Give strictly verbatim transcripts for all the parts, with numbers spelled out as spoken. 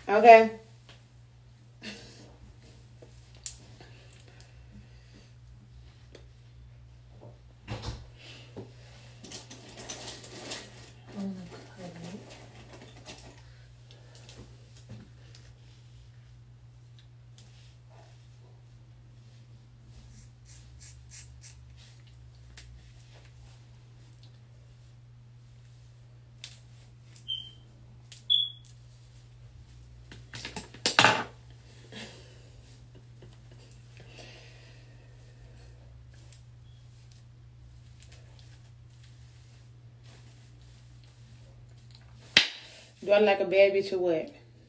Okay. Do I look like a bad bitch or what?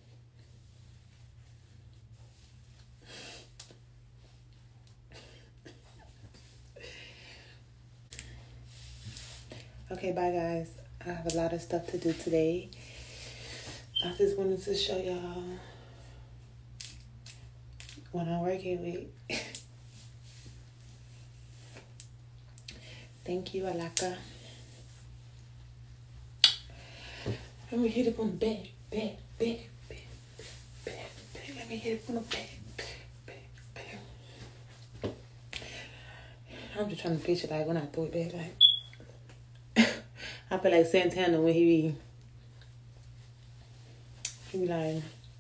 Okay, bye guys. I have a lot of stuff to do today. I just wanted to show y'all what I'm working with. Thank you, Alaka. Let me hit it from the back, back, back, back, back, back. Let me hit it from the back, back, back, back. I'm just trying to picture like when I throw it back, like I feel like Santana when he be, he be like,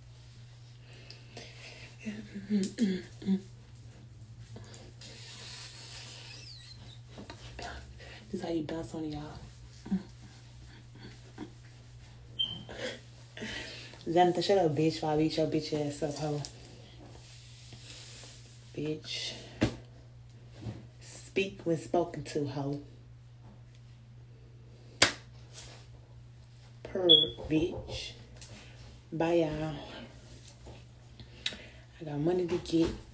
this is how you dance on y'all. Xanatha, shut up, bitch, while I beat your bitch ass up, hoe. Bitch. Speak when spoken to, hoe. Purr, bitch. Bye, y'all. I got money to get.